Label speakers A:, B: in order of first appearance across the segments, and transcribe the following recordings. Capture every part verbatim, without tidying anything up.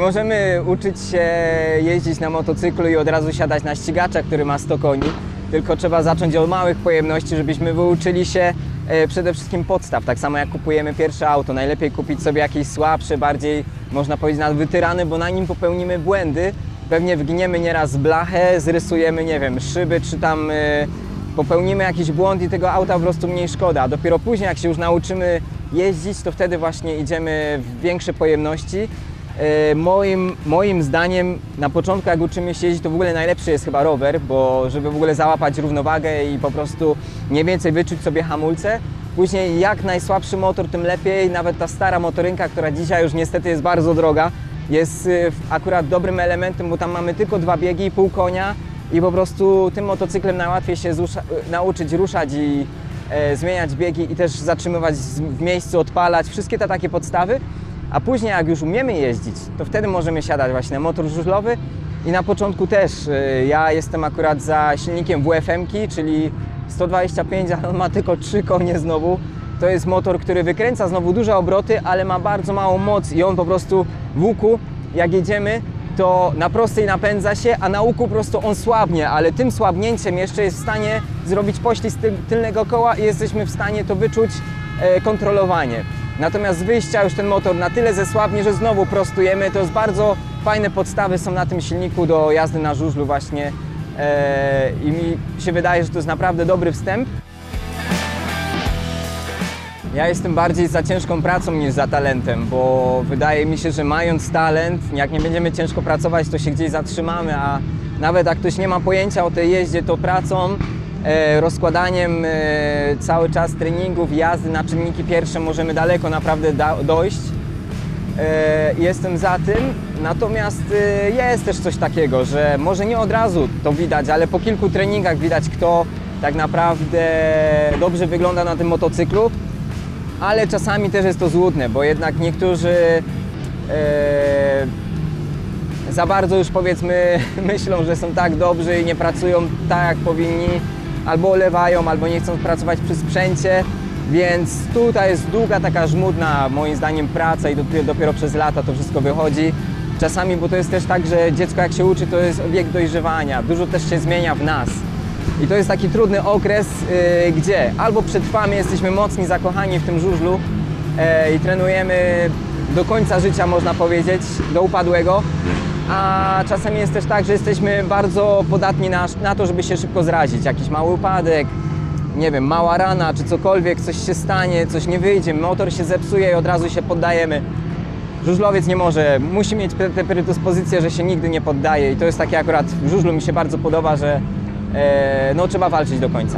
A: możemy uczyć się jeździć na motocyklu i od razu siadać na ścigacza, który ma sto koni, tylko trzeba zacząć od małych pojemności, żebyśmy wyuczyli się e, przede wszystkim podstaw. Tak samo jak kupujemy pierwsze auto, najlepiej kupić sobie jakieś słabsze, bardziej można powiedzieć nawet wytyrane, bo na nim popełnimy błędy. Pewnie wgniemy nieraz blachę, zrysujemy, nie wiem, szyby, czy tam e, popełnimy jakiś błąd i tego auta po prostu mniej szkoda. A dopiero później, jak się już nauczymy jeździć, to wtedy właśnie idziemy w większe pojemności. E, moim, moim zdaniem na początku, jak uczymy się jeździć, to w ogóle najlepszy jest chyba rower, bo żeby w ogóle załapać równowagę i po prostu mniej więcej wyczuć sobie hamulce. Później jak najsłabszy motor, tym lepiej. Nawet ta stara motorynka, która dzisiaj już niestety jest bardzo droga, jest akurat dobrym elementem, bo tam mamy tylko dwa biegi i pół konia i po prostu tym motocyklem najłatwiej się zusza, nauczyć ruszać i e, zmieniać biegi i też zatrzymywać w miejscu, odpalać, wszystkie te takie podstawy. A później jak już umiemy jeździć, to wtedy możemy siadać właśnie na motor żużlowy i na początku też. E, ja jestem akurat za silnikiem W F M-ki, czyli sto dwadzieścia pięć, ale on ma tylko trzy konie znowu. To jest motor, który wykręca znowu duże obroty, ale ma bardzo małą moc i on po prostu w łuku, jak jedziemy, to na prostej napędza się, a na łuku po prostu on słabnie, ale tym słabnięciem jeszcze jest w stanie zrobić poślizg tylnego koła i jesteśmy w stanie to wyczuć e, kontrolowanie. Natomiast z wyjścia już ten motor na tyle zesłabnie, że znowu prostujemy. To jest bardzo fajne podstawy są na tym silniku do jazdy na żużlu właśnie e, i mi się wydaje, że to jest naprawdę dobry wstęp. Ja jestem bardziej za ciężką pracą niż za talentem, bo wydaje mi się, że mając talent, jak nie będziemy ciężko pracować, to się gdzieś zatrzymamy, a nawet jak ktoś nie ma pojęcia o tej jeździe, to pracą, e, rozkładaniem e, cały czas treningów, jazdy na czynniki pierwsze możemy daleko naprawdę da, dojść. E, jestem za tym, natomiast e, jest też coś takiego, że może nie od razu to widać, ale po kilku treningach widać, kto tak naprawdę dobrze wygląda na tym motocyklu. Ale czasami też jest to złudne, bo jednak niektórzy e, za bardzo już powiedzmy myślą, że są tak dobrzy i nie pracują tak jak powinni, albo olewają, albo nie chcą pracować przy sprzęcie, więc tutaj jest długa taka żmudna moim zdaniem praca i dopiero, dopiero przez lata to wszystko wychodzi. Czasami, bo to jest też tak, że dziecko jak się uczy, to jest wiek dojrzewania, dużo też się zmienia w nas. I to jest taki trudny okres, yy, gdzie albo przetrwamy, jesteśmy mocni, zakochani w tym żużlu yy, i trenujemy do końca życia, można powiedzieć, do upadłego, a czasami jest też tak, że jesteśmy bardzo podatni na, na to, żeby się szybko zrazić. Jakiś mały upadek, nie wiem, mała rana czy cokolwiek, coś się stanie, coś nie wyjdzie, motor się zepsuje i od razu się poddajemy. Żużlowiec nie może, musi mieć tę predyspozycję, że się nigdy nie poddaje i to jest takie akurat w żużlu mi się bardzo podoba, że no trzeba walczyć do końca.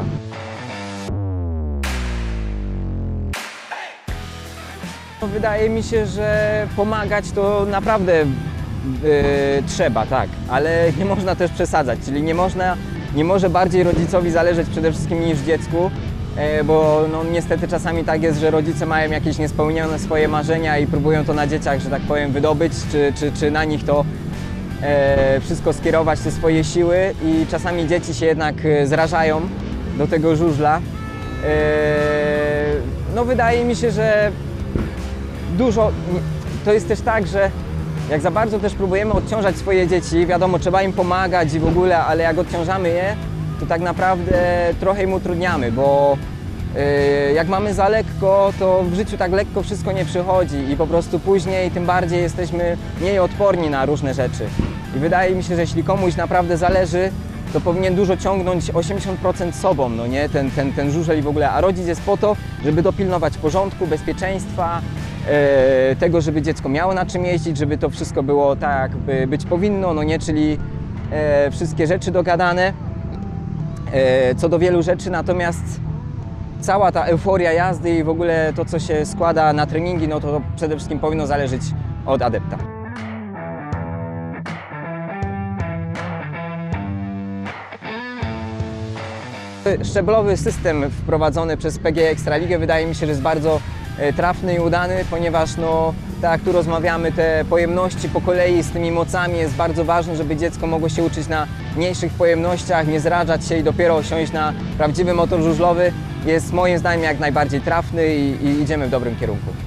A: No, wydaje mi się, że pomagać to naprawdę yy, trzeba, tak, ale nie można też przesadzać, czyli nie można, nie może bardziej rodzicowi zależeć przede wszystkim niż dziecku, yy, bo no, niestety czasami tak jest, że rodzice mają jakieś niespełnione swoje marzenia i próbują to na dzieciach, że tak powiem, wydobyć, czy, czy, czy na nich to E, wszystko skierować, te swoje siły i czasami dzieci się jednak zrażają do tego żużla. E, no wydaje mi się, że dużo, to jest też tak, że jak za bardzo też próbujemy odciążać swoje dzieci, wiadomo, trzeba im pomagać i w ogóle, ale jak odciążamy je, to tak naprawdę trochę im utrudniamy, bo e, jak mamy za lekko, to w życiu tak lekko wszystko nie przychodzi i po prostu później tym bardziej jesteśmy mniej odporni na różne rzeczy. I wydaje mi się, że jeśli komuś naprawdę zależy, to powinien dużo ciągnąć osiemdziesiąt procent sobą, no nie? Ten, ten, ten żużel i w ogóle, a rodzic jest po to, żeby dopilnować porządku, bezpieczeństwa, e, tego, żeby dziecko miało na czym jeździć, żeby to wszystko było tak, jakby być powinno, no nie? Czyli e, wszystkie rzeczy dogadane, e, co do wielu rzeczy, natomiast cała ta euforia jazdy i w ogóle to, co się składa na treningi, no to przede wszystkim powinno zależeć od adepta. Szczeblowy system wprowadzony przez P G Ekstraligę wydaje mi się, że jest bardzo trafny i udany, ponieważ no, tak jak tu rozmawiamy, te pojemności po kolei z tymi mocami jest bardzo ważne, żeby dziecko mogło się uczyć na mniejszych pojemnościach, nie zrażać się i dopiero siąść na prawdziwy motor żużlowy. Jest moim zdaniem jak najbardziej trafny i, i idziemy w dobrym kierunku.